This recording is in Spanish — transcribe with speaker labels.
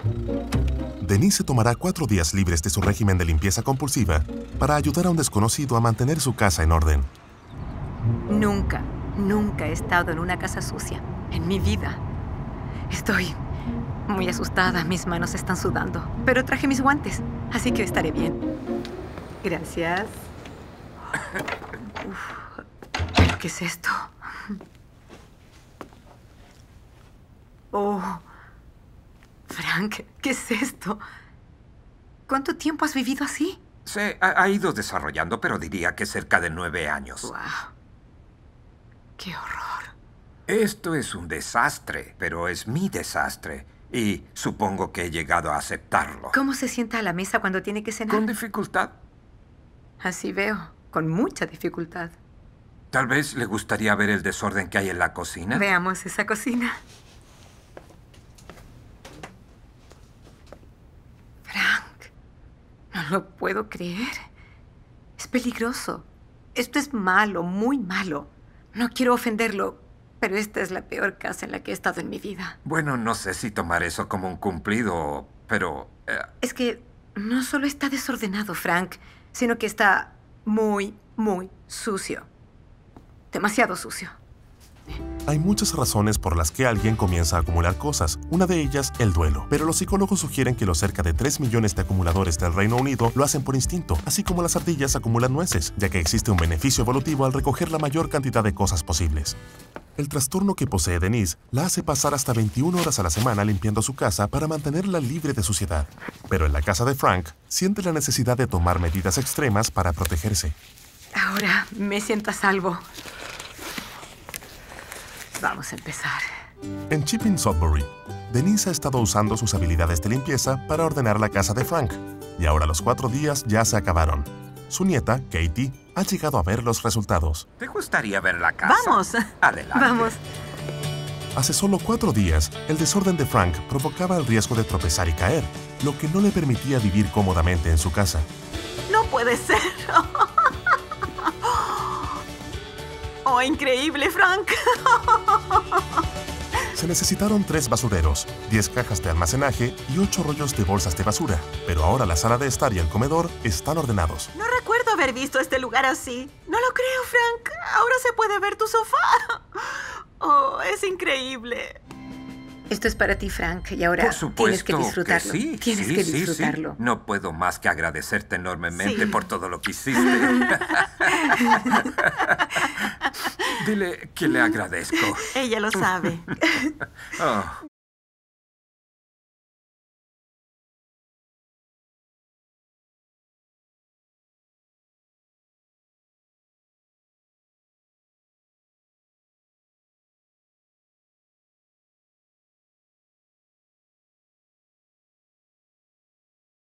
Speaker 1: Denise se tomará 4 días libres de su régimen de limpieza compulsiva para ayudar a un desconocido a mantener su casa en orden.
Speaker 2: Nunca, nunca he estado en una casa sucia en mi vida. Estoy muy asustada, mis manos están sudando, pero traje mis guantes, así que estaré bien. Gracias. Uf, ¿qué es esto? Oh, Frank, ¿qué es esto? ¿Cuánto tiempo has vivido así?
Speaker 3: Se ha ido desarrollando, pero diría que cerca de 9 años.
Speaker 2: Wow. ¡Qué horror!
Speaker 3: Esto es un desastre, pero es mi desastre. Y supongo que he llegado a aceptarlo.
Speaker 2: ¿Cómo se sienta a la mesa cuando tiene que cenar?
Speaker 3: Con dificultad.
Speaker 2: Así veo, con mucha dificultad.
Speaker 3: Tal vez le gustaría ver el desorden que hay en la cocina.
Speaker 2: Veamos esa cocina. Frank, no lo puedo creer. Es peligroso. Esto es malo, muy malo. No quiero ofenderlo, pero esta es la peor casa en la que he estado en mi vida.
Speaker 3: Bueno, no sé si tomar eso como un cumplido, pero...
Speaker 2: Es que no solo está desordenado, Frank, sino que está muy, muy sucio. Demasiado sucio.
Speaker 1: Hay muchas razones por las que alguien comienza a acumular cosas, una de ellas el duelo. Pero los psicólogos sugieren que los cerca de 3 millones de acumuladores del Reino Unido lo hacen por instinto, así como las ardillas acumulan nueces, ya que existe un beneficio evolutivo al recoger la mayor cantidad de cosas posibles. El trastorno que posee Denise la hace pasar hasta 21 horas a la semana limpiando su casa para mantenerla libre de suciedad. Pero en la casa de Frank, siente la necesidad de tomar medidas extremas para protegerse.
Speaker 2: Ahora me siento a salvo. Vamos a empezar.
Speaker 1: En Chipping Sudbury, Denise ha estado usando sus habilidades de limpieza para ordenar la casa de Frank, y ahora los 4 días ya se acabaron. Su nieta, Katie, ha llegado a ver los resultados.
Speaker 3: ¿Te gustaría ver la casa?
Speaker 2: ¡Vamos!
Speaker 3: Adelante.
Speaker 2: Vamos.
Speaker 1: Hace solo 4 días, el desorden de Frank provocaba el riesgo de tropezar y caer, lo que no le permitía vivir cómodamente en su casa.
Speaker 2: No puede ser. ¡Oh, increíble, Frank!
Speaker 1: Se necesitaron 3 basureros, 10 cajas de almacenaje y 8 rollos de bolsas de basura, pero ahora la sala de estar y el comedor están ordenados.
Speaker 4: No recuerdo haber visto este lugar así. No lo creo, Frank. Ahora se puede ver tu sofá. Oh, es increíble.
Speaker 2: Esto es para ti, Frank, y ahora
Speaker 3: Por supuesto
Speaker 2: tienes que disfrutarlo.
Speaker 3: sí.
Speaker 2: Tienes
Speaker 3: Sí,
Speaker 2: que
Speaker 3: sí.
Speaker 2: disfrutarlo.
Speaker 3: No puedo más que agradecerte enormemente
Speaker 4: Sí.
Speaker 3: por todo lo que hiciste. Dile que le agradezco.
Speaker 4: Ella lo sabe.
Speaker 3: Oh.